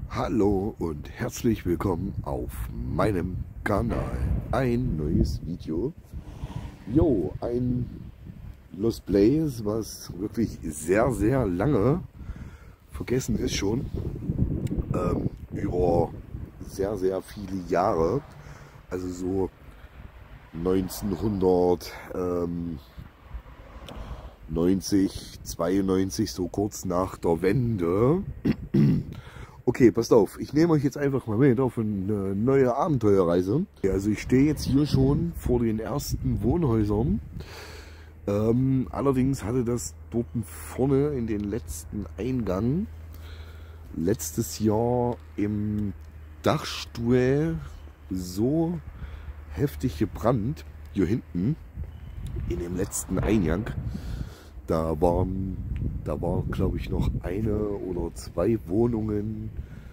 Hallo und herzlich willkommen auf meinem Kanal. Ein neues Video. Jo, ein Lost Place, was wirklich sehr, sehr lange vergessen ist schon. Über sehr, sehr viele Jahre. Also so 1990, 92, so kurz nach der Wende. Okay, passt auf, ich nehme euch jetzt einfach mal mit auf eine neue Abenteuerreise. Also ich stehe jetzt hier schon vor den ersten Wohnhäusern. Allerdings hatte das dort vorne in den letzten Eingang letztes Jahr im Dachstuhl so heftig gebrannt, hier hinten in dem letzten Eingang. Da war glaube ich noch eine oder zwei Wohnungen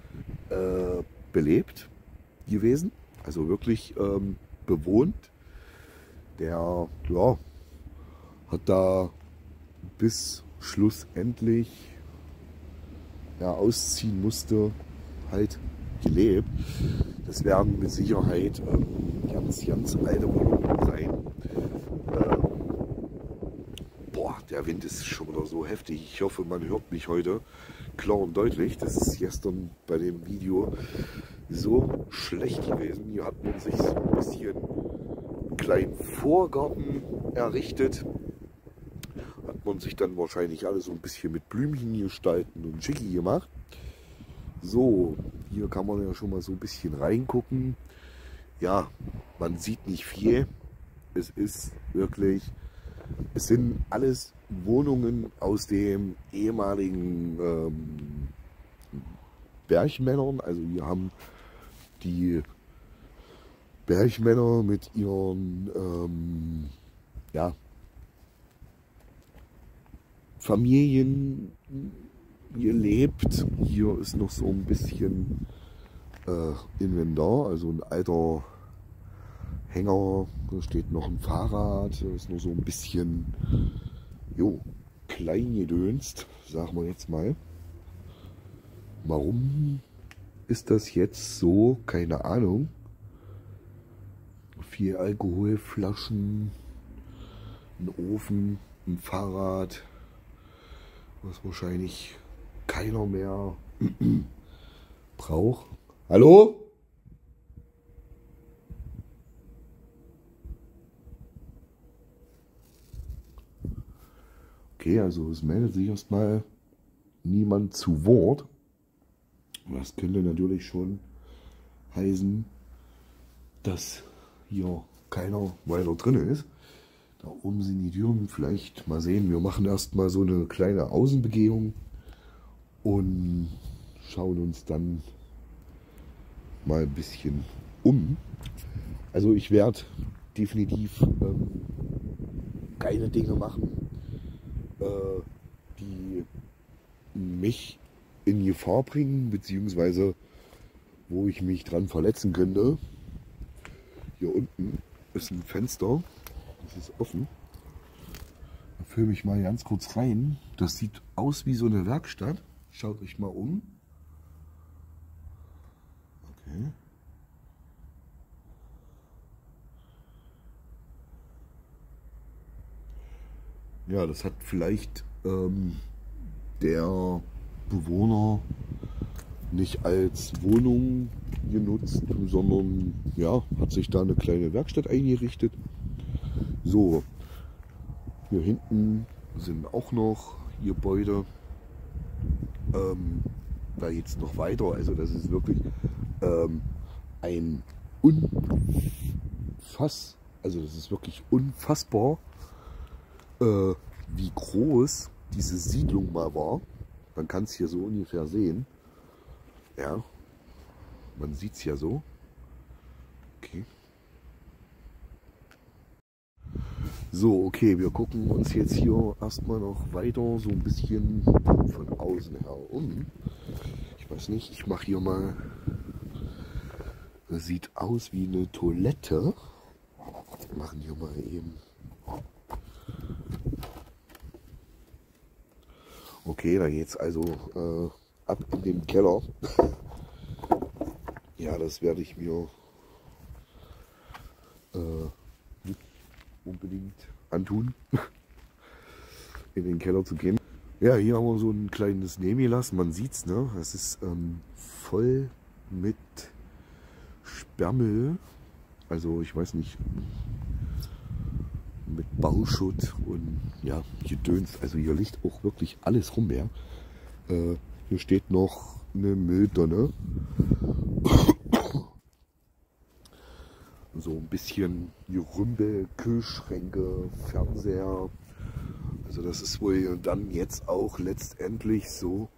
belebt gewesen, also wirklich bewohnt. Der hat da bis schlussendlich ausziehen musste, halt gelebt. Das werden mit Sicherheit ganz, ganz alte Wohnungen sein. Der Wind ist schon wieder so heftig. Ich hoffe, man hört mich heute klar und deutlich. Das ist gestern bei dem Video so schlecht gewesen. Hier hat man sich so ein bisschen einen kleinen Vorgarten errichtet. Hat man sich dann wahrscheinlich alles so ein bisschen mit Blümchen gestalten und schicki gemacht. So, hier kann man ja schon mal so ein bisschen reingucken. Ja, man sieht nicht viel. Es ist wirklich... Es sind alles Wohnungen aus dem ehemaligen Bergmännern. Also wir haben die Bergmänner mit ihren Familien gelebt. Hier ist noch so ein bisschen Inventar, also ein alter Hänger, da steht noch ein Fahrrad, da ist nur so ein bisschen klein gedönst, sagen wir jetzt mal. Warum ist das jetzt so? Keine Ahnung. Vier Alkoholflaschen, ein Ofen, ein Fahrrad, was wahrscheinlich keiner mehr braucht. Hallo? Okay, also es meldet sich erstmal niemand zu Wort. Das könnte natürlich schon heißen, dass hier keiner weiter drin ist. Da oben sind die Türen, vielleicht mal sehen. Wir machen erstmal so eine kleine Außenbegehung und schauen uns dann mal ein bisschen um. Also ich werde definitiv keine Dinge machen, die mich in Gefahr bringen, beziehungsweise wo ich mich dran verletzen könnte. Hier unten ist ein Fenster, das ist offen. Da filme ich mal ganz kurz rein. Das sieht aus wie so eine Werkstatt. Schaut euch mal um. Okay. Ja, das hat vielleicht der Bewohner nicht als Wohnung genutzt, sondern hat sich da eine kleine Werkstatt eingerichtet. So, hier hinten sind auch noch Gebäude. Da geht es noch weiter. Also das ist wirklich das ist wirklich unfassbar, wie groß diese Siedlung mal war. Man kann es hier so ungefähr sehen. Ja, man sieht es ja so. Okay. So, okay, wir gucken uns jetzt hier erstmal noch weiter so ein bisschen von außen her um. Ich weiß nicht, ich mache hier mal... Das sieht aus wie eine Toilette. Wir machen hier mal eben... Okay, da geht es also ab in den Keller. Ja, das werde ich mir nicht unbedingt antun, in den Keller zu gehen. Ja, hier haben wir so ein kleines Nebenlass, man sieht's, ne? Es ist voll mit Sperrmüll, also ich weiß nicht, mit Bauschutt und ja, Gedöns, also hier liegt auch wirklich alles rum, ja. Hier steht noch eine Mülltonne. So ein bisschen Gerümpel, Kühlschränke, Fernseher. Also das ist wohl dann jetzt auch letztendlich so.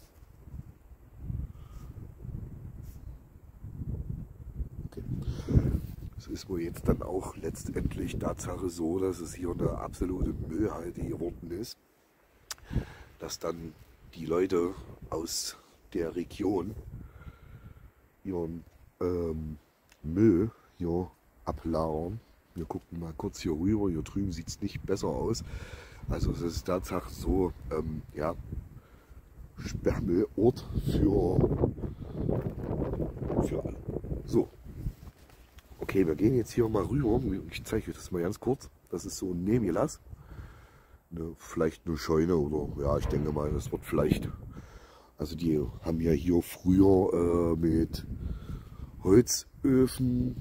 Okay. Es ist wohl jetzt dann auch letztendlich Tatsache so, dass es hier eine absolute Müllhalde geworden ist. Dass dann die Leute aus der Region ihren Müll hier ablagern. Wir gucken mal kurz hier rüber. Hier drüben sieht es nicht besser aus. Also es ist tatsächlich so, ja, Sperrmüllort für alle. So, okay, wir gehen jetzt hier mal rüber. Ich zeige euch das mal ganz kurz. Das ist so ein Nebenlass. Vielleicht eine Scheune oder ja, ich denke mal, das wird vielleicht. Also die haben ja hier früher mit Holzöfen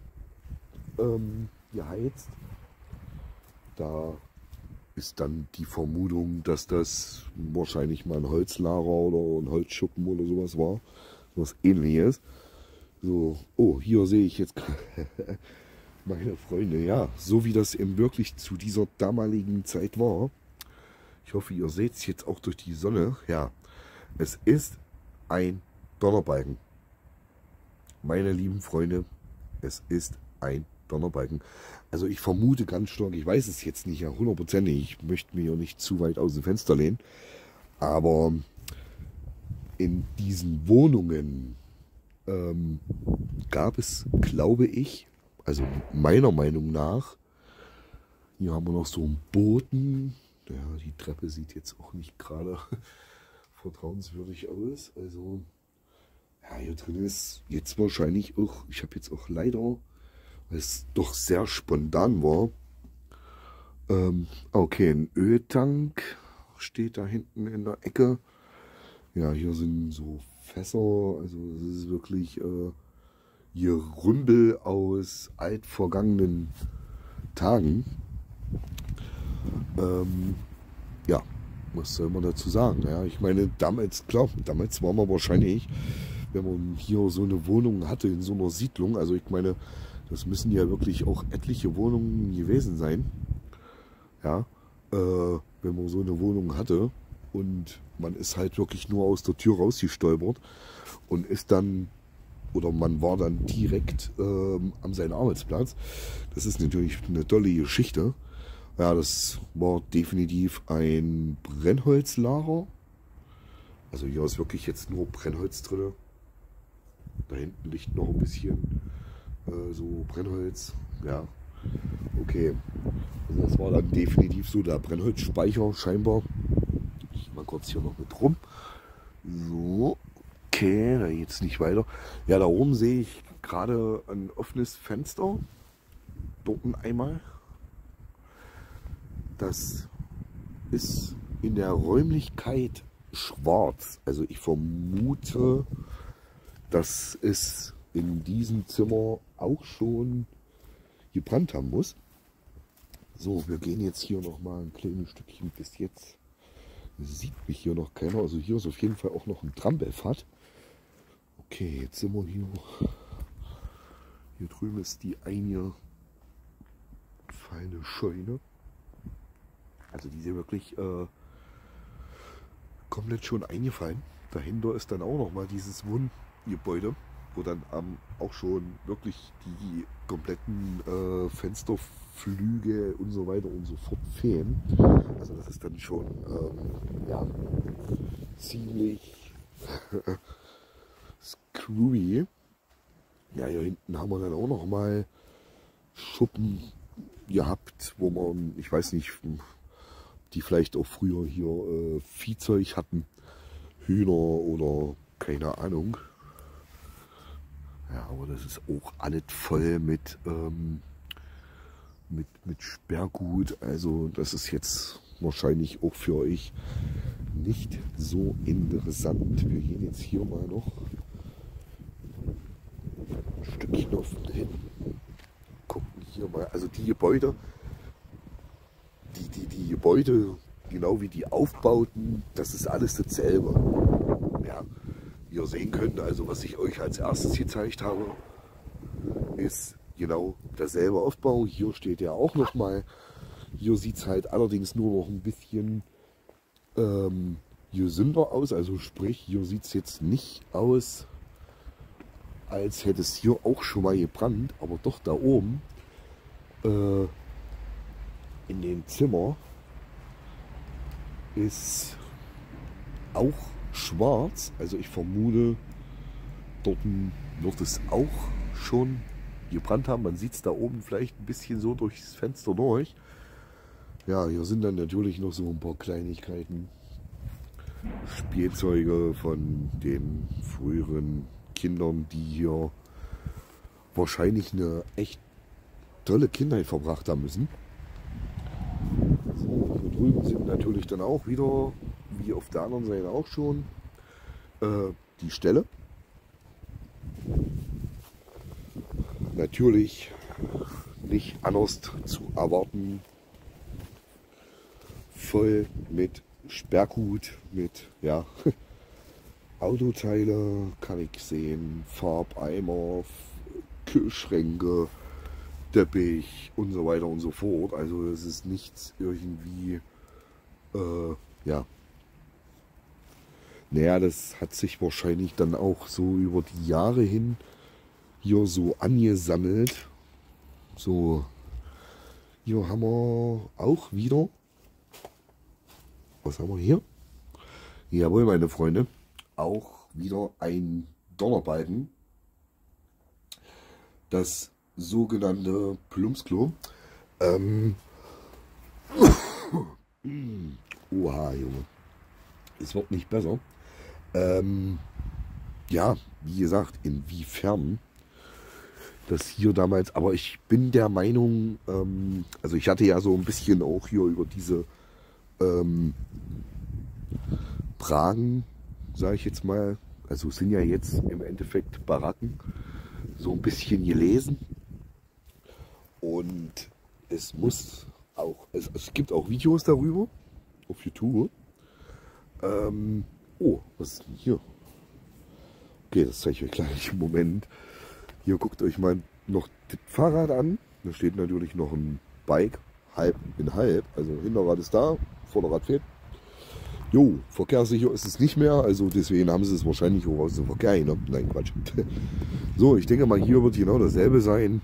geheizt. Da ist dann die Vermutung, dass das wahrscheinlich mal ein Holzlager oder ein Holzschuppen oder sowas war. Was Ähnliches. So, oh, hier sehe ich jetzt meine Freunde, ja, so wie das eben wirklich zu dieser damaligen Zeit war. Ich hoffe, ihr seht es jetzt auch durch die Sonne. Ja, es ist ein Donnerbalken. Meine lieben Freunde, es ist ein Donnerbalken. Also ich vermute ganz stark, ich weiß es jetzt nicht ja, hundertprozentig, ich möchte mir ja nicht zu weit aus dem Fenster lehnen, aber in diesen Wohnungen gab es, glaube ich, also meiner Meinung nach, hier haben wir noch so einen Boden. Ja, die Treppe sieht jetzt auch nicht gerade vertrauenswürdig aus. Also, ja, hier drin ist jetzt wahrscheinlich auch, ich habe jetzt auch leider, weil es doch sehr spontan war, okay, ein Öltank steht da hinten in der Ecke. Ja, hier sind so Fässer, also es ist wirklich Gerümpel aus altvergangenen Tagen. Ja, was soll man dazu sagen? Ja, ich meine, damals, klar, damals war man wahrscheinlich, wenn man hier so eine Wohnung hatte in so einer Siedlung, also ich meine, das müssen ja wirklich auch etliche Wohnungen gewesen sein. Ja, wenn man so eine Wohnung hatte und man ist halt wirklich nur aus der Tür rausgestolpert und ist dann, oder man war dann direkt an seinem Arbeitsplatz. Das ist natürlich eine tolle Geschichte. Ja, das war definitiv ein Brennholzlager. Also hier ist wirklich jetzt nur Brennholz drin. Da hinten liegt noch ein bisschen so Brennholz. Ja, okay. Also das war dann definitiv so der Brennholzspeicher scheinbar. Ich mal kurz hier noch mit rum. So, okay, da geht's nicht weiter. Ja, da oben sehe ich gerade ein offenes Fenster. Dort einmal. Das ist in der Räumlichkeit schwarz. Also ich vermute, dass es in diesem Zimmer auch schon gebrannt haben muss. So, wir gehen jetzt hier noch mal ein kleines Stückchen. Bis jetzt sieht mich hier noch keiner. Also hier ist auf jeden Fall auch noch ein Trampelpfad. Okay, jetzt sind wir hier. Hier drüben ist die eine feine Scheune. Also die ist wirklich komplett schon eingefallen. Dahinter ist dann auch noch mal dieses Wohngebäude, wo dann auch schon wirklich die kompletten Fensterflüge und so weiter und so fort fehlen. Also das ist dann schon ja, ziemlich screwy. Ja, hier hinten haben wir dann auch noch mal Schuppen gehabt, wo man, ich weiß nicht, die vielleicht auch früher hier Viehzeug hatten, Hühner oder keine Ahnung. aber das ist auch alles voll mit Sperrgut. Also das ist jetzt wahrscheinlich auch für euch nicht so interessant. Wir gehen jetzt hier mal noch ein Stückchen auf hin. Gucken hier mal. Also die Gebäude, die Gebäude, genau wie die Aufbauten, das ist alles dasselbe. Ja, wie ihr sehen könnt, also was ich euch als erstes gezeigt habe, ist genau derselbe Aufbau. Hier steht ja auch noch mal. Hier sieht es halt allerdings nur noch ein bisschen gesünder aus. Also sprich, hier sieht es jetzt nicht aus, als hätte es hier auch schon mal gebrannt. Aber doch da oben in dem Zimmer ist auch schwarz. Also ich vermute, dort wird es auch schon gebrannt haben. Man sieht es da oben vielleicht ein bisschen so durchs Fenster durch. Ja, hier sind dann natürlich noch so ein paar Kleinigkeiten. Spielzeuge von den früheren Kindern, die hier wahrscheinlich eine echt tolle Kindheit verbracht haben müssen. So, hier drüben sind natürlich dann auch wieder, wie auf der anderen Seite auch schon, die Ställe. Natürlich nicht anders zu erwarten. Voll mit Sperrgut, mit ja, Autoteile kann ich sehen, Farbeimer, Kühlschränke, Teppich und so weiter und so fort. Also es ist nichts irgendwie, ja. Naja, das hat sich wahrscheinlich dann auch so über die Jahre hin hier so angesammelt. So, hier haben wir auch wieder. Was haben wir hier? Jawohl, meine Freunde. Auch wieder ein Donnerbalken. Das sogenannte Plumpsklo. Oha, Junge. Es wird nicht besser. Ja, wie gesagt, inwiefern das hier damals, aber ich bin der Meinung, also ich hatte ja so ein bisschen auch hier über diese Pragen, sage ich jetzt mal, also es sind ja jetzt im Endeffekt Baracken, so ein bisschen gelesen. Und es muss auch, es gibt auch Videos darüber auf YouTube. Oh, was ist denn hier? Okay, das zeige ich euch gleich im Moment. Hier guckt euch mal noch das Fahrrad an. Da steht natürlich noch ein Bike, halb in halb. Also Hinterrad ist da, Vorderrad fehlt. Jo, verkehrssicher ist es nicht mehr, also deswegen haben sie es wahrscheinlich auch aus dem Verkehr genommen. Nein, Quatsch. So, ich denke mal, hier wird genau dasselbe sein.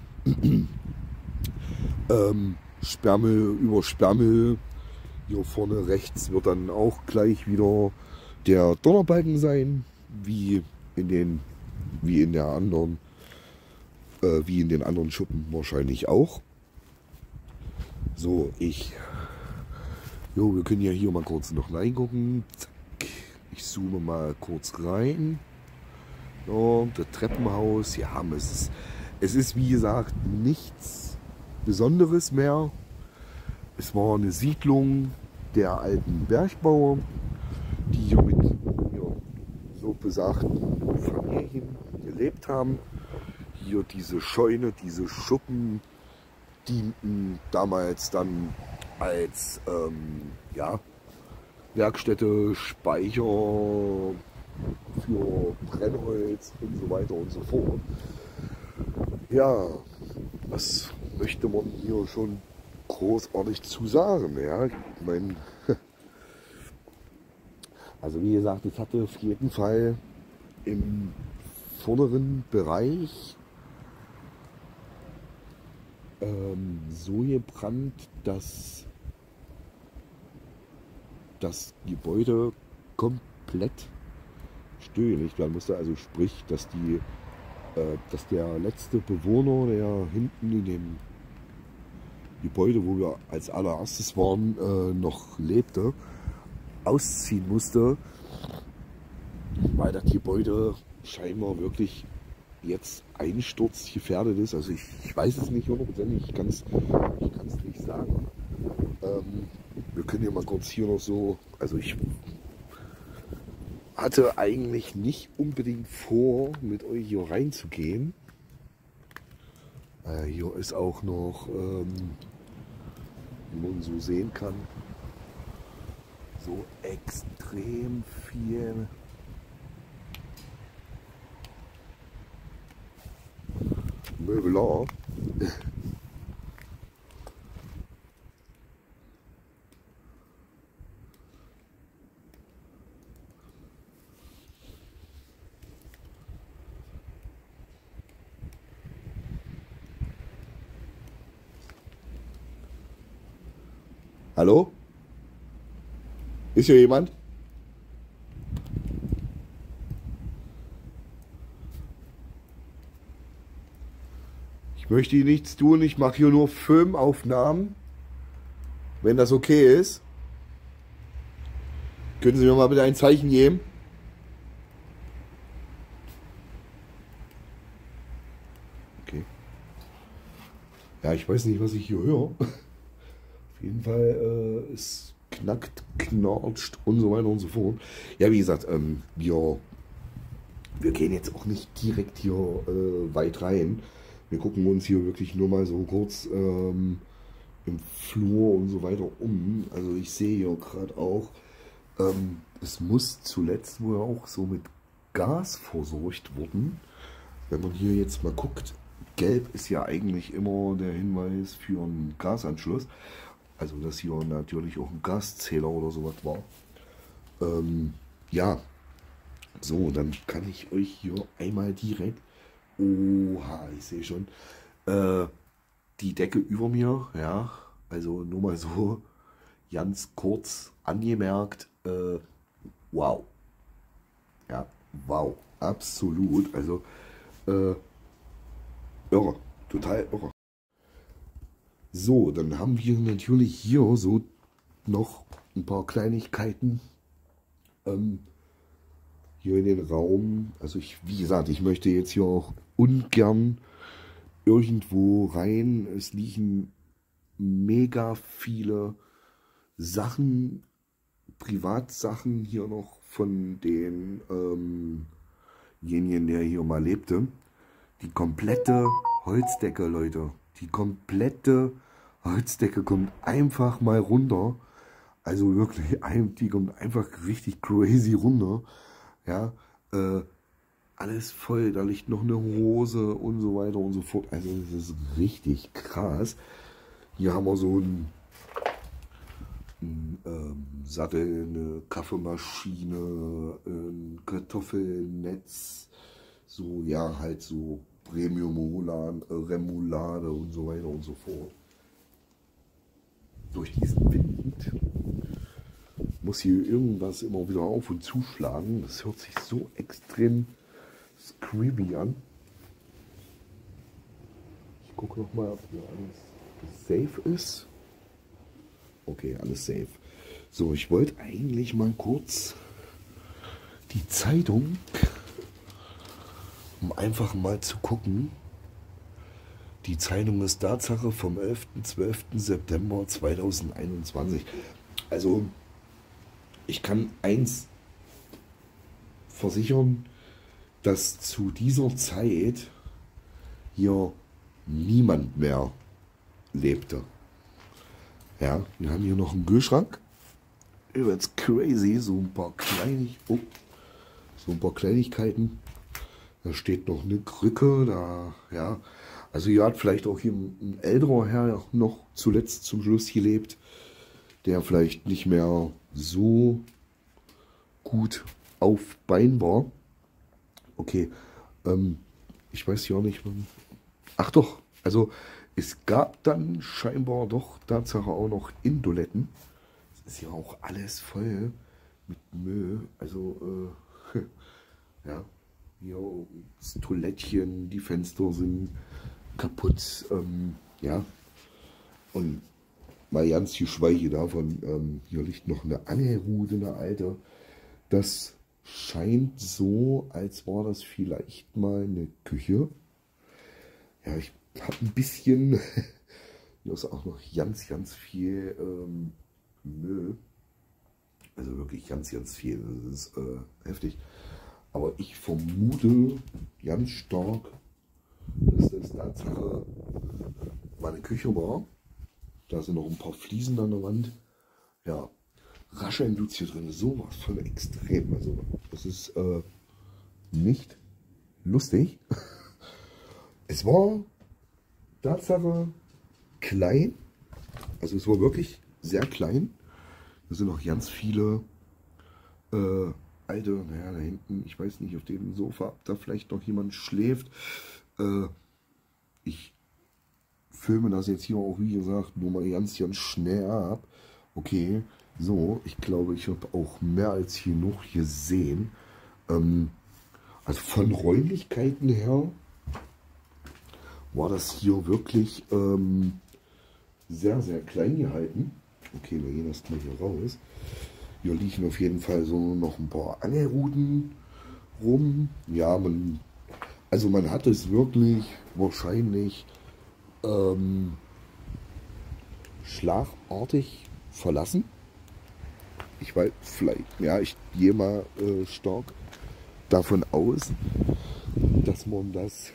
Sperrmüll über Sperrmüll. Hier vorne rechts wird dann auch gleich wieder der Donnerbalken sein, wie in den anderen Schuppen wahrscheinlich auch. So, wir können ja hier mal kurz noch reingucken. Zack. Ich zoome mal kurz rein. Ja, das Treppenhaus. Ja, es ist wie gesagt nichts Besonderes mehr. Es war eine Siedlung der alten Bergbauer, die hier mit so besagten Familien gelebt haben. Hier diese Scheune, diese Schuppen dienten damals dann als Werkstätte, Speicher für Brennholz und so weiter und so fort. Ja, was möchte man hier schon großartig zu sagen? Ja, ich meine, also wie gesagt, es hatte auf jeden Fall im vorderen Bereich so gebrannt, dass das Gebäude komplett stillgelegt werden musste. Also sprich, dass der letzte Bewohner, der hinten in dem Gebäude, wo wir als allererstes waren, noch lebte, ausziehen musste, weil das Gebäude scheinbar wirklich jetzt einsturzgefährdet ist. Also ich weiß es nicht hundertprozentig, ich kann es nicht sagen. Wir können ja mal kurz hier noch so, also ich hatte eigentlich nicht unbedingt vor, mit euch hier reinzugehen. Hier ist auch noch, wie man so sehen kann, so extrem viel Möbelar. Hallo? Ist hier jemand? Ich möchte hier nichts tun, ich mache hier nur Filmaufnahmen. Wenn das okay ist, können Sie mir mal bitte ein Zeichen geben? Okay. Ja, ich weiß nicht, was ich hier höre. Auf jeden Fall, es knackt, knatscht und so weiter und so fort. Ja, wie gesagt, wir gehen jetzt auch nicht direkt hier weit rein. Wir gucken uns hier wirklich nur mal so kurz im Flur und so weiter um. Also ich sehe hier gerade auch, es muss zuletzt wohl auch so mit Gas versorgt worden. Wenn man hier jetzt mal guckt, gelb ist ja eigentlich immer der Hinweis für einen Gasanschluss. Also dass hier natürlich auch ein Gaszähler oder sowas war. Ja, so, dann kann ich euch hier einmal direkt, oha, ich sehe schon, die Decke über mir, ja, also nur mal so ganz kurz angemerkt, wow, ja, wow, absolut, also irre, total irre. So, dann haben wir natürlich hier so noch ein paar Kleinigkeiten hier in den Raum. Also wie gesagt, ich möchte jetzt hier auch ungern irgendwo rein. Es liegen mega viele Sachen, Privatsachen hier noch von denjenigen, der hier mal lebte. Die komplette Holzdecke, Leute. Die komplette Holzdecke kommt einfach mal runter. Also wirklich, die kommt einfach richtig crazy runter. Ja, alles voll. Da liegt noch eine Hose und so weiter und so fort. Also das ist richtig krass. Hier haben wir so ein Sattel, eine Kaffeemaschine, ein Kartoffelnetz. So, ja, halt so Remoulade und so weiter und so fort. Durch diesen Wind muss hier irgendwas immer wieder auf und zuschlagen. Das hört sich so extrem creepy an. Ich gucke noch mal, ob hier alles safe ist. Okay, alles safe. So, ich wollte eigentlich mal kurz die Zeitung, um einfach mal zu gucken. Die Zeitung ist Tatsache vom 11.12. September 2021. Also, ich kann eins versichern, dass zu dieser Zeit hier niemand mehr lebte. Ja, wir haben hier noch einen Kühlschrank. Übelst crazy, so ein paar Kleinigkeiten. Da steht noch eine Krücke, da, ja. Also hier hat vielleicht auch hier ein älterer Herr noch zuletzt zum Schluss gelebt, der vielleicht nicht mehr so gut auf Bein war. Okay, ich weiß ja nicht. Ach doch, also es gab dann scheinbar doch Tatsache auch noch Indoletten. Es ist ja auch alles voll mit Müll. Also, ja, hier das Toilettchen, die Fenster sind kaputt. Ja, und mal ganz geschweige davon, hier liegt noch eine Angelrute, eine alte. Das scheint so, als war das vielleicht mal eine Küche. Ja, ich habe ein bisschen, hier ist auch noch ganz viel Müll. Also wirklich ganz viel. Das ist heftig. Aber ich vermute ganz stark, dass das Tatsache meine Küche war. Da sind noch ein paar Fliesen an der Wand. Ja, Rascheln hier drin, sowas von extrem. Also das ist nicht lustig. Es war Tatsache klein. Also es war wirklich sehr klein. Da sind noch ganz viele alte, naja, da hinten, ich weiß nicht, auf dem Sofa, ob da vielleicht noch jemand schläft. Ich filme das jetzt hier auch, wie gesagt, nur mal ganz schnell ab. Okay, so, ich glaube, ich habe auch mehr als genug gesehen. Also von Räumlichkeiten her war das hier wirklich sehr klein gehalten. Okay, wir gehen erstmal hier raus. Hier liegen auf jeden Fall so noch ein paar Angelruten rum. Ja, man hat es wirklich wahrscheinlich schlagartig verlassen. Ich weiß, vielleicht, ja, ich gehe mal stark davon aus, dass man das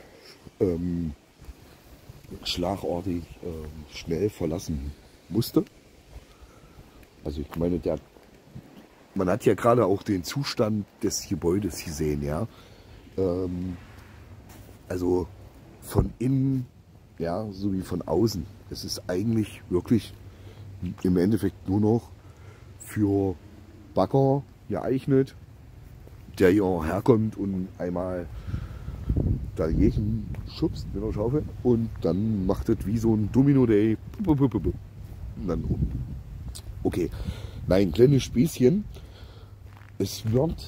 schlagartig schnell verlassen musste. Also ich meine, man hat ja gerade auch den Zustand des Gebäudes gesehen, ja. Also von innen, ja, sowie von außen. Es ist eigentlich wirklich im Endeffekt nur noch für Bagger geeignet, der hier herkommt und einmal dagegen schubst mit der Schaufel und dann macht es wie so ein Domino-Day und dann um. Okay, nein, kleines Späßchen. Es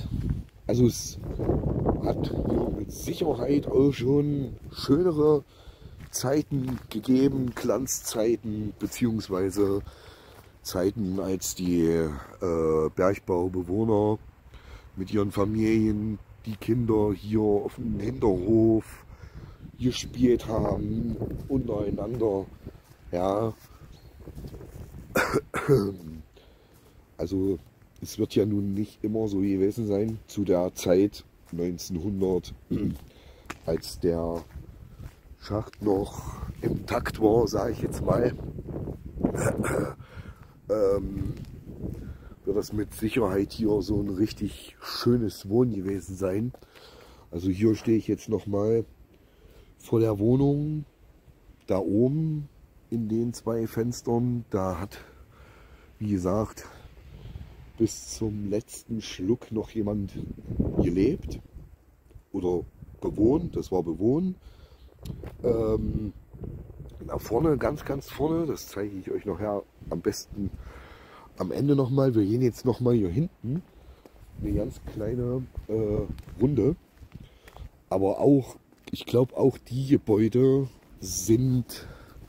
hat hier mit Sicherheit auch schon schönere Zeiten gegeben, Glanzzeiten, beziehungsweise Zeiten, als die Bergbaubewohner mit ihren Familien, die Kinder hier auf dem Hinterhof gespielt haben, untereinander. Ja, also es wird ja nun nicht immer so gewesen sein, zu der Zeit 1900, als der Schacht noch im Takt war, sage ich jetzt mal, wird das mit Sicherheit hier so ein richtig schönes Wohnen gewesen sein. Also hier stehe ich jetzt noch mal vor der Wohnung, da oben in den zwei Fenstern, da hat, wie gesagt, bis zum letzten Schluck noch jemand gelebt oder bewohnt, das war bewohnt. Da vorne, ganz vorne, das zeige ich euch nachher am besten am Ende nochmal. Wir gehen jetzt nochmal hier hinten, eine ganz kleine Runde. Aber auch, ich glaube auch die Gebäude sind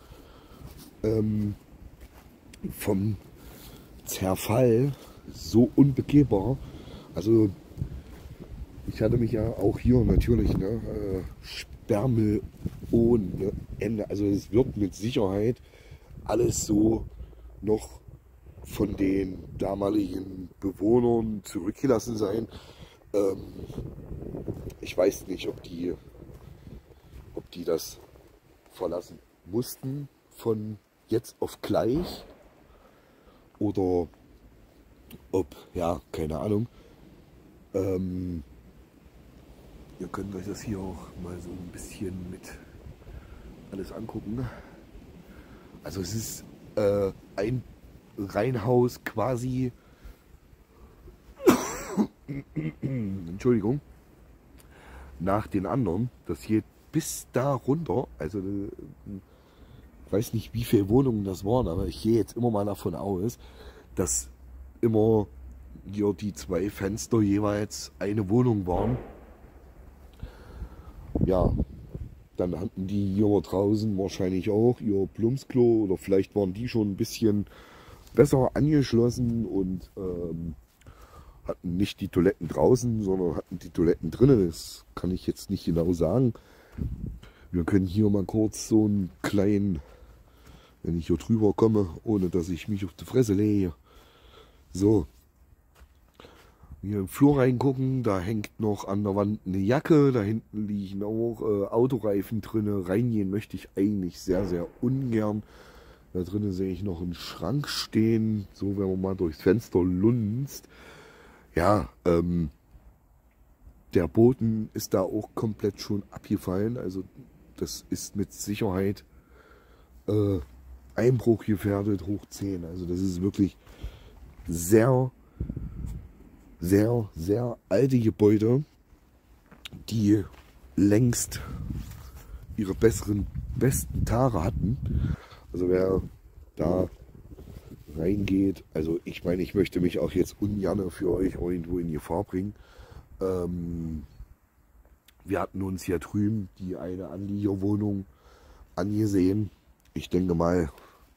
vom Zerfall so unbegehbar. Also ich hatte mich ja auch hier natürlich, ne, Sperrmüll ohne Ende. Also es wird mit Sicherheit alles so noch von den damaligen Bewohnern zurückgelassen sein. Ich weiß nicht, ob die das verlassen mussten von jetzt auf gleich oder ob, ja, keine Ahnung. Ihr könnt euch das hier auch mal so ein bisschen mit alles angucken. Also es ist ein Reihenhaus quasi, Entschuldigung, nach den anderen. Das geht bis da runter. Also ich weiß nicht, wie viele Wohnungen das waren, aber ich gehe jetzt immer mal davon aus, dass immer hier die zwei Fenster jeweils eine Wohnung waren. Ja, dann hatten die hier draußen wahrscheinlich auch ihr Plumpsklo oder vielleicht waren die schon ein bisschen besser angeschlossen und hatten nicht die Toiletten draußen, sondern hatten die Toiletten drinnen. Das kann ich jetzt nicht genau sagen. Wir können hier mal kurz so einen kleinen, wenn ich hier drüber komme, ohne dass ich mich auf die Fresse lege. So. Hier im Flur reingucken, da hängt noch an der Wand eine Jacke, da hinten liegen auch Autoreifen drin. Reingehen möchte ich eigentlich sehr, sehr ungern. Da drinnen sehe ich noch einen Schrank stehen, so wenn man mal durchs Fenster lunzt. Ja, der Boden ist da auch komplett schon abgefallen, also das ist mit Sicherheit Einbruch gefährdet hoch 10. Also das ist wirklich sehr, sehr, sehr alte Gebäude, die längst ihre besten Tage hatten. Also wer da reingeht, also ich meine, ich möchte mich auch jetzt ungern für euch irgendwo in Gefahr bringen. Wir hatten uns hier drüben die eine Anliegerwohnung angesehen. Ich denke mal,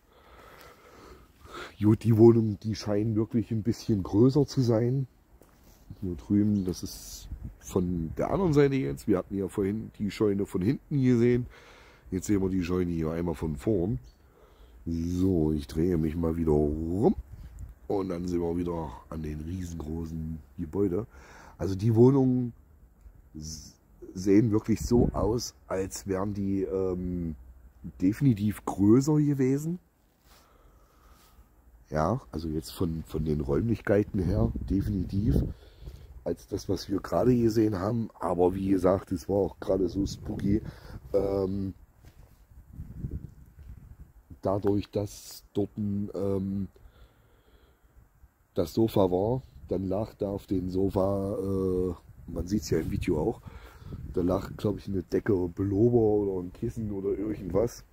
gut, die Wohnung, die scheinen wirklich ein bisschen größer zu sein. Hier drüben, das ist von der anderen Seite jetzt. Wir hatten ja vorhin die Scheune von hinten gesehen. Jetzt sehen wir die Scheune hier einmal von vorn. So, ich drehe mich mal wieder rum. Und dann sind wir wieder an den riesengroßen Gebäude. Also die Wohnungen sehen wirklich so aus, als wären die definitiv größer gewesen. Ja, also jetzt von den Räumlichkeiten her definitiv als das, was wir gerade gesehen haben. Aber wie gesagt, es war auch gerade so spooky. Dadurch, dass dort das Sofa war, dann lag da auf dem Sofa, man sieht es ja im Video auch, da lag, glaube ich, eine Decke, Pullover oder ein Kissen oder irgendwas.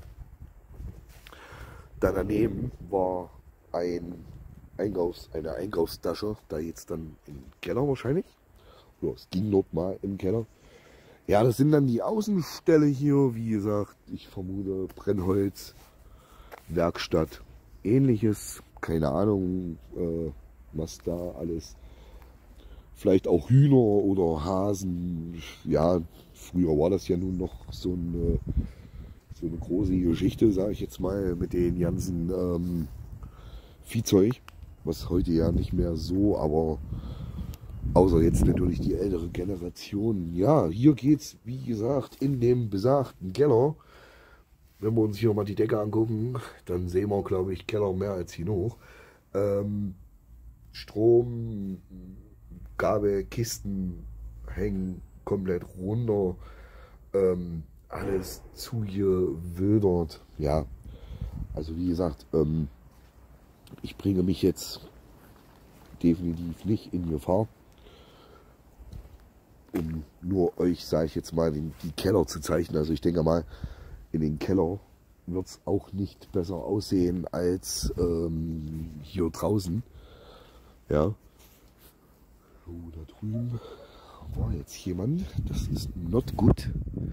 Da daneben war eine Einkaufstasche, da jetzt dann im Keller wahrscheinlich. Ja, es ging dort mal im Keller. Ja, das sind dann die Außenstelle hier, wie gesagt, ich vermute Brennholz, Werkstatt, ähnliches, keine Ahnung, was da alles, vielleicht auch Hühner oder Hasen, ja, früher war das ja nun noch so eine große Geschichte, sage ich jetzt mal, mit den ganzen Viehzeug, was heute ja nicht mehr so, aber außer jetzt natürlich die ältere Generation. Ja, hier geht's, wie gesagt, in dem besagten Keller. Wenn wir uns hier mal die Decke angucken, dann sehen wir, glaube ich, Keller mehr als genug. Strom, Gabel, Kisten hängen komplett runter. Alles zugewildert. Ja, also wie gesagt, ich bringe mich jetzt definitiv nicht in Gefahr, um nur euch, sage ich jetzt mal, die Keller zu zeichnen. Also ich denke mal, in den Keller wird es auch nicht besser aussehen als hier draußen. Ja. So, da drüben war jetzt jemand. Das ist not good.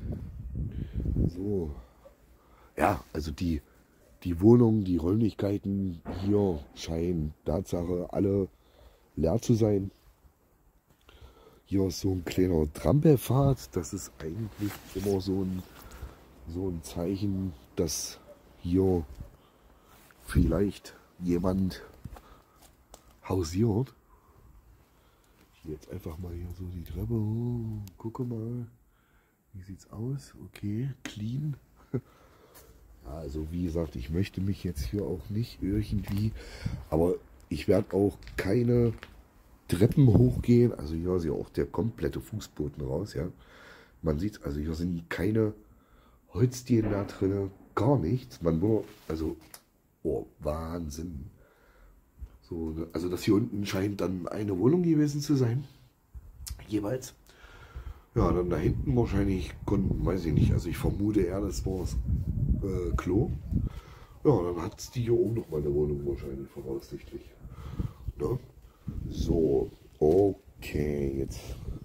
So. Ja, also die Wohnung, die Räumlichkeiten hier scheinen Tatsache alle leer zu sein. Hier ist so ein kleiner Trampelpfad. Das ist eigentlich immer so ein Zeichen, dass hier vielleicht jemand hausiert. Ich gehe jetzt einfach mal hier so die Treppe hoch. Gucke mal, wie sieht's aus? Okay, clean. Ja, also wie gesagt, ich möchte mich jetzt hier auch nicht irgendwie, aber ich werde auch keine Treppen hochgehen. Also hier ist ja auch der komplette Fußboden raus. Ja, man sieht, also hier sind keine Holzdielen da drin, gar nichts. Man nur, also, oh, Wahnsinn. So, also das hier unten scheint dann eine Wohnung gewesen zu sein. Jeweils. Ja, dann da hinten wahrscheinlich konnten, weiß ich nicht, also ich vermute eher, das war das Klo. Ja, dann hat die hier oben noch mal eine Wohnung wahrscheinlich, voraussichtlich. Ne? So, okay, jetzt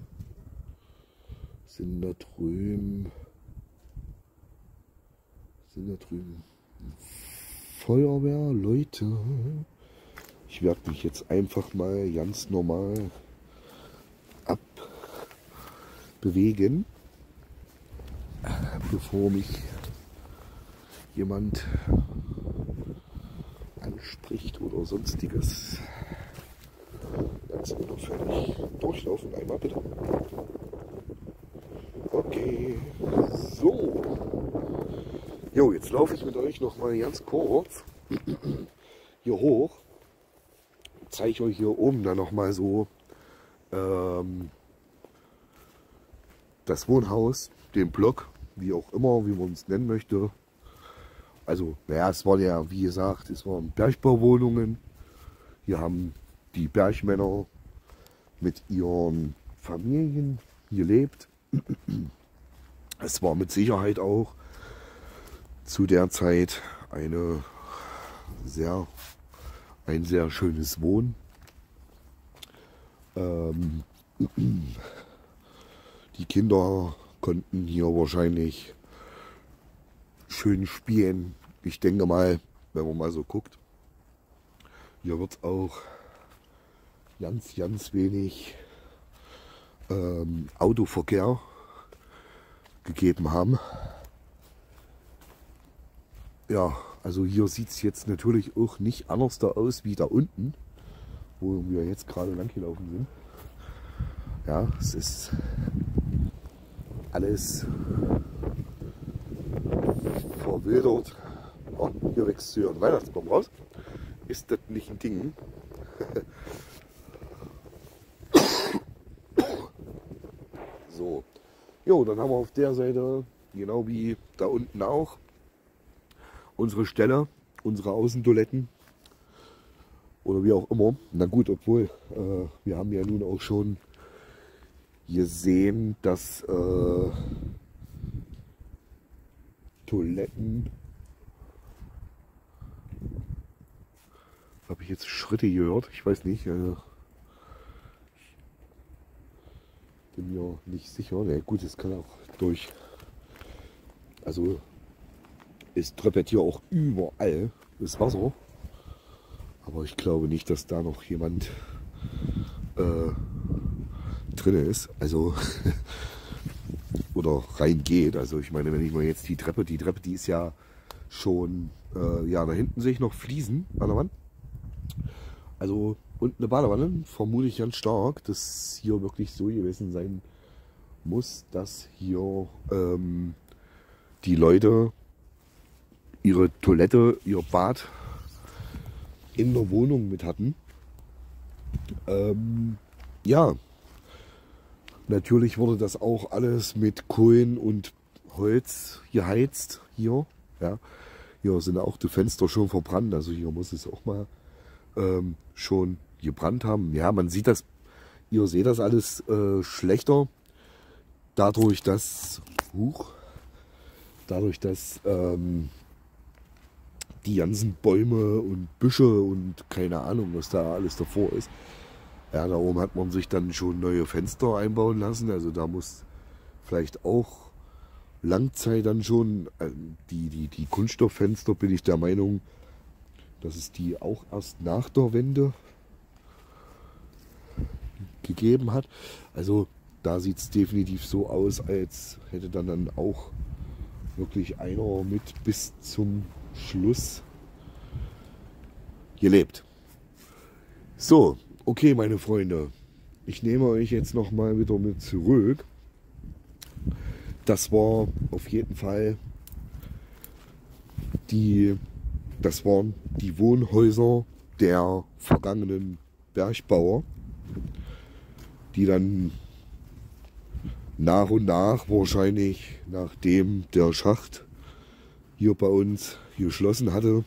sind da drüben Feuerwehr, Leute. Ich werde mich jetzt einfach mal ganz normal abbewegen, bevor mich jemand anspricht oder sonstiges. Ganz unauffällig durchlaufen, einmal bitte. Okay, so. Jo, jetzt laufe ich mit euch noch mal ganz kurz hier hoch. Zeige euch hier oben dann noch mal so das Wohnhaus, den Block, wie auch immer, wie man es nennen möchte. Also, naja, es waren ja, wie gesagt, es waren Bergbauwohnungen. Hier haben die Bergmänner mit ihren Familien gelebt. Es war mit Sicherheit auch zu der Zeit ein sehr schönes Wohnen. Die Kinder konnten hier wahrscheinlich schön spielen. Ich denke mal, wenn man mal so guckt, hier wird es auch ganz wenig Autoverkehr gegeben haben. Ja, also hier sieht es jetzt natürlich auch nicht anders da aus wie da unten, wo wir jetzt gerade lang gelaufen sind. Ja, es ist alles verwildert. Oh, hier wächst so ein Weihnachtsbaum raus. Ist das nicht ein Ding? So. Jo, dann haben wir auf der Seite, genau wie da unten auch, unsere Stelle, unsere Außentoiletten. Oder wie auch immer. Na gut, obwohl, wir haben ja nun auch schon gesehen, dass Toiletten, habe ich jetzt Schritte gehört? Ich weiß nicht. Bin mir nicht sicher. Na gut, es kann auch durch. Also es tröppelt hier auch überall das Wasser. Aber ich glaube nicht, dass da noch jemand drin ist. Also oder reingeht. Also ich meine, wenn ich mal jetzt die Treppe, die ist ja schon, ja, da hinten sehe ich noch Fliesen an der Wand. Also und eine Badewanne, vermute ich ganz stark, dass hier wirklich so gewesen sein muss, dass hier die Leute ihre Toilette, ihr Bad in der Wohnung mit hatten. Ja, natürlich wurde das auch alles mit Kohlen und Holz geheizt hier. Ja, hier sind auch die Fenster schon verbrannt, also hier muss es auch mal schon gebrannt haben. Ja, man sieht das, ihr seht das alles schlechter, dadurch, dass die ganzen Bäume und Büsche und keine Ahnung, was da alles davor ist. Ja, da oben hat man sich dann schon neue Fenster einbauen lassen. Also da muss vielleicht auch Langzeit dann schon, die Kunststofffenster, bin ich der Meinung, dass es die auch erst nach der Wende gegeben hat. Also da sieht es definitiv so aus, als hätte dann auch wirklich einer mit bis zum Schluss gelebt. So, okay, meine Freunde, ich nehme euch jetzt noch mal wieder mit zurück. Das war auf jeden Fall das waren die Wohnhäuser der vergangenen Bergbauer, die dann nach und nach, wahrscheinlich nachdem der Schacht hier bei uns geschlossen hatte,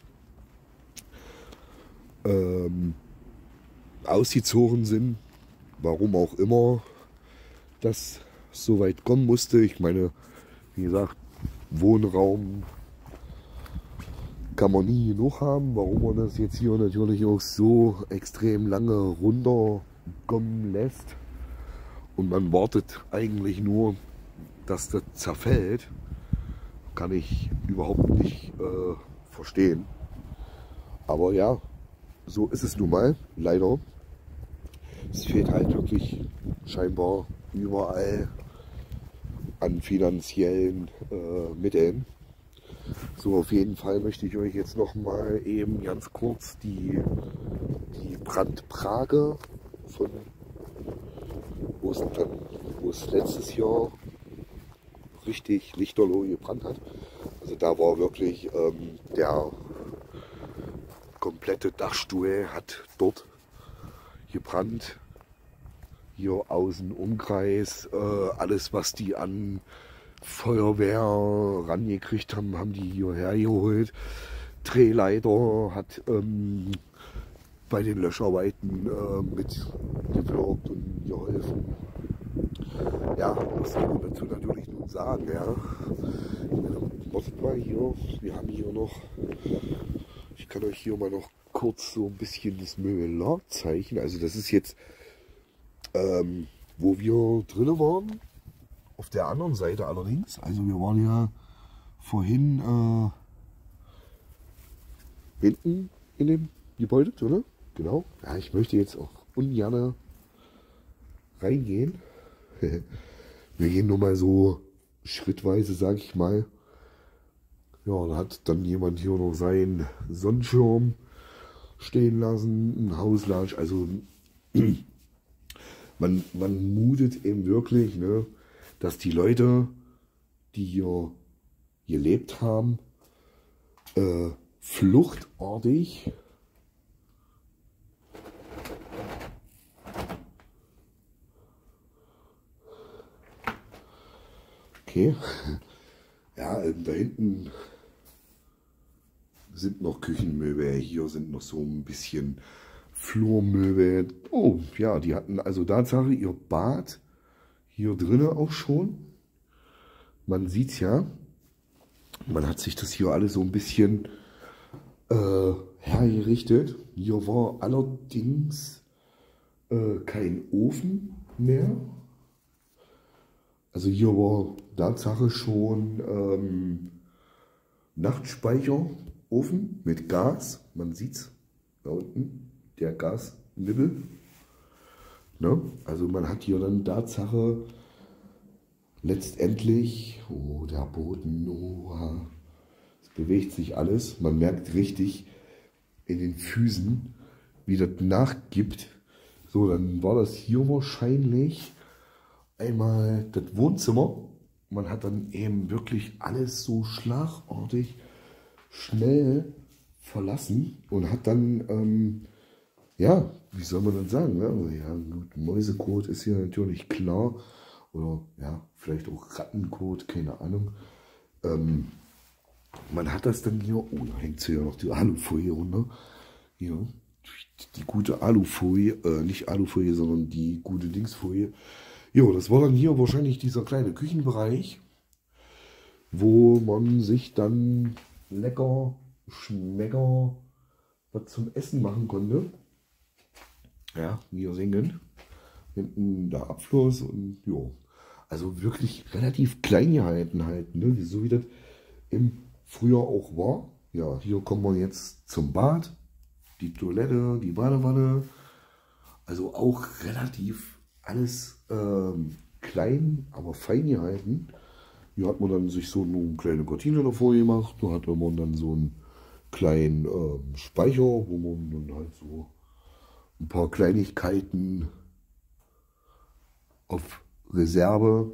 ausgezogen sind. Warum auch immer das so weit kommen musste. Ich meine, wie gesagt, Wohnraum kann man nie genug haben. Warum man das jetzt hier natürlich auch so extrem lange runterkommen lässt. Und man wartet eigentlich nur, dass das zerfällt, kann ich überhaupt nicht verstehen. Aber ja, so ist es nun mal, leider. Es fehlt halt wirklich scheinbar überall an finanziellen Mitteln. So, auf jeden Fall möchte ich euch jetzt noch mal eben ganz kurz die Brandplage von, wo es letztes Jahr richtig lichterloh gebrannt hat. Also da war wirklich der komplette Dachstuhl hat dort gebrannt. Hier außen Umkreis, alles was die an Feuerwehr rangekriegt haben, haben die hierher geholt. Drehleiter hat bei den Löscharbeiten mitgewirkt und geholfen. Ja, was soll man dazu natürlich nun sagen, ja. Wartet mal hier, wir haben hier noch, ich kann euch hier mal noch kurz so ein bisschen das Möbelar zeichnen. Also das ist jetzt, wo wir drinnen waren, auf der anderen Seite allerdings. Also wir waren ja vorhin hinten in dem Gebäude, oder? Genau. Ja, ich möchte jetzt auch ungern reingehen. Wir gehen nur mal so schrittweise, sag ich mal. Ja, da hat dann jemand hier noch seinen Sonnenschirm stehen lassen, ein Hauslatsch. Also man mutet eben wirklich, ne, dass die Leute, die hier gelebt haben, fluchtartig okay, ja, da hinten sind noch Küchenmöbel, hier sind noch so ein bisschen Flurmöbel. Oh, ja, die hatten also Tatsache ihr Bad hier drinnen auch schon. Man sieht es ja, man hat sich das hier alles so ein bisschen hergerichtet. Hier war allerdings kein Ofen mehr. Also hier war Tatsache schon Nachtspeicherofen mit Gas. Man sieht es da unten, der Gasnibbel. Ne? Also man hat hier dann Tatsache letztendlich, oh der Boden, oh, es bewegt sich alles. Man merkt richtig in den Füßen, wie das nachgibt. So, dann war das hier wahrscheinlich einmal das Wohnzimmer. Man hat dann eben wirklich alles so schlagartig schnell verlassen und hat dann, ja, wie soll man dann sagen, ne? Also, ja, gut, Mäusekot ist hier natürlich klar oder ja, vielleicht auch Rattenkot, keine Ahnung. Man hat das dann hier, oh, da hängt sie ja noch die Alufolie runter. Hier, die gute Alufolie, nicht Alufolie, sondern die gute Dingsfolie. Jo, das war dann hier wahrscheinlich dieser kleine Küchenbereich, wo man sich dann lecker, schmecker was zum Essen machen konnte. Ja, hier singen. Hinten der Abfluss und jo. Also wirklich relativ klein gehalten halt, ne? So wie das im Frühjahr auch war. Ja, hier kommen wir jetzt zum Bad, die Toilette, die Badewanne. Also auch relativ alles klein, aber fein gehalten. Hier hat man dann sich so eine kleine Gardine davor gemacht. Da hatte man dann so einen kleinen Speicher, wo man dann halt so ein paar Kleinigkeiten auf Reserve.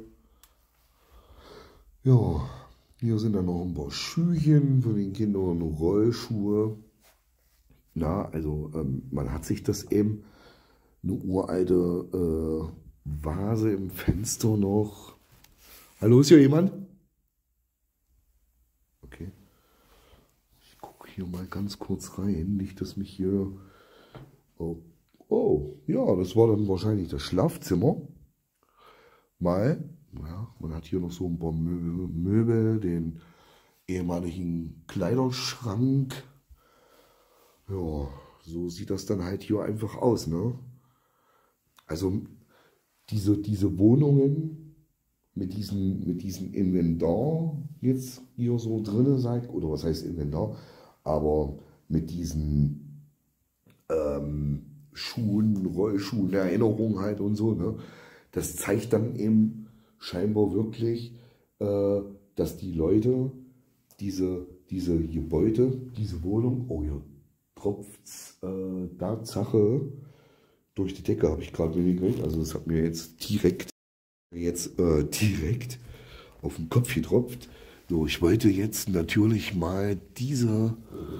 Ja, hier sind dann noch ein paar Schüchen für den Kindern, Rollschuhe. Na, also man hat sich das eben, eine uralte Vase im Fenster noch. Hallo, ist hier jemand? Okay. Ich gucke hier mal ganz kurz rein, nicht, dass mich hier... Oh, ja, das war dann wahrscheinlich das Schlafzimmer. Mal, ja, man hat hier noch so ein paar Möbel, den ehemaligen Kleiderschrank. Ja, so sieht das dann halt hier einfach aus, ne? Also diese Wohnungen mit diesem Inventar jetzt hier so drinne seid, oder was heißt Inventar, aber mit diesen Schuhen, Rollschuhen, Erinnerungen halt und so. Ne? Das zeigt dann eben scheinbar wirklich, dass die Leute diese Gebäude, diese Wohnung, oh hier tropft Tatsache durch die Decke, habe ich gerade mitgekriegt. Also das hat mir jetzt direkt auf den Kopf getropft. So, ich wollte jetzt natürlich mal diese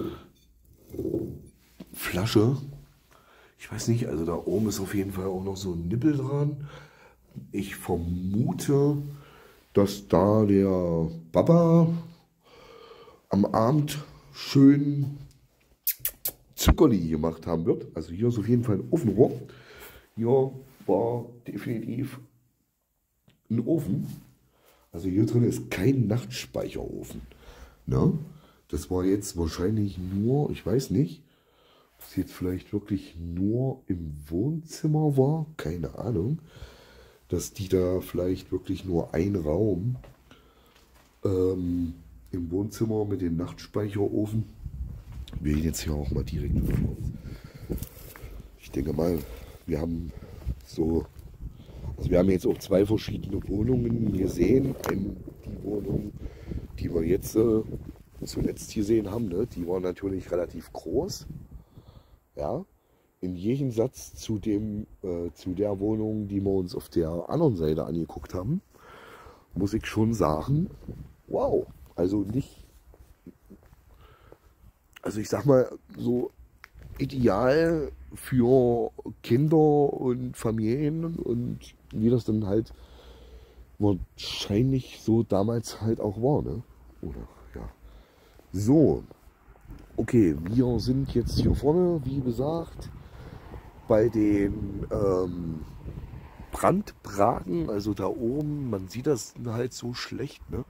Flasche, ich weiß nicht, also da oben ist auf jeden Fall auch noch so ein Nippel dran. Ich vermute, dass da der Papa am Abend schön Zuckerli gemacht haben wird. Also hier ist auf jeden Fall ein Ofenrohr. Hier war definitiv ein Ofen. Also hier drin ist kein Nachtspeicherofen. Ne? Das war jetzt wahrscheinlich nur, ich weiß nicht, ob es jetzt vielleicht wirklich nur im Wohnzimmer war, keine Ahnung. Dass die da vielleicht wirklich nur ein Raum im Wohnzimmer mit dem Nachtspeicherofen. Wir gehen jetzt hier auch mal direkt raus. Ich denke mal, wir haben so, also wir haben jetzt auch zwei verschiedene Wohnungen gesehen. Die Wohnung, die wir jetzt zuletzt gesehen haben, ne, die war natürlich relativ groß. Ja, im Gegensatz zu der Wohnung, die wir uns auf der anderen Seite angeguckt haben, muss ich schon sagen, wow, also nicht, also ich sag mal so ideal für Kinder und Familien und wie das dann halt wahrscheinlich so damals halt auch war, ne? Oder ja. So, okay, wir sind jetzt hier vorne, wie gesagt, bei den Brandbraten, also da oben, man sieht das halt so schlecht, ne?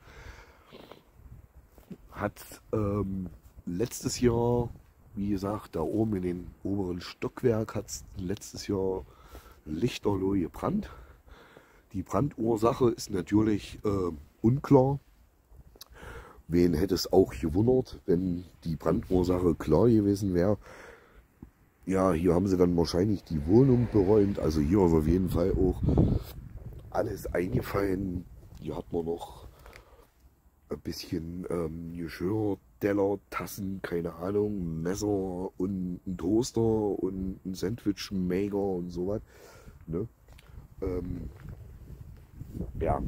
Hat letztes Jahr, wie gesagt, da oben in den oberen Stockwerk hat es letztes Jahr lichterloh gebrannt. Die Brandursache ist natürlich unklar. Wen hätte es auch gewundert, wenn die Brandursache klar gewesen wäre. Ja, hier haben sie dann wahrscheinlich die Wohnung beräumt. Also hier ist auf jeden Fall auch alles eingefallen. Hier hat man noch ein bisschen Geschirr, Teller, Tassen, keine Ahnung, Messer und ein Toaster und ein Sandwich-Maker und so was. Ne? Ja.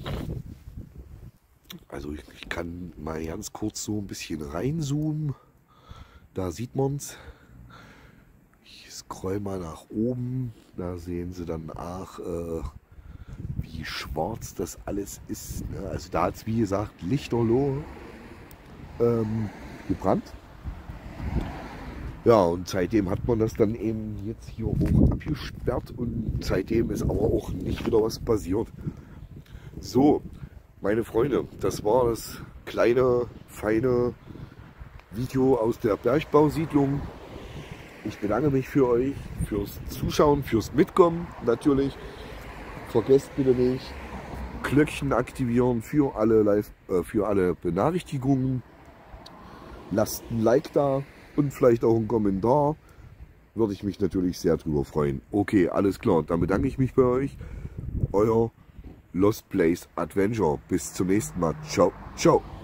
Also ich kann mal ganz kurz so ein bisschen reinzoomen. Da sieht man es. Ich scroll mal nach oben. Da sehen Sie dann auch, wie schwarz das alles ist. Ne? Also da hat es, wie gesagt, lichterloh gebrannt. Ja, und seitdem hat man das dann eben jetzt hier auch abgesperrt und seitdem ist aber auch nicht wieder was passiert. So, meine Freunde, das war das kleine, feine Video aus der Bergbausiedlung. Ich bedanke mich für euch, fürs Zuschauen, fürs Mitkommen natürlich. Vergesst bitte nicht, Glöckchen aktivieren für alle Benachrichtigungen. Lasst ein Like da und vielleicht auch einen Kommentar. Würde ich mich natürlich sehr drüber freuen. Okay, alles klar. Dann bedanke ich mich bei euch. Euer Lost Place Adventure. Bis zum nächsten Mal. Ciao, ciao.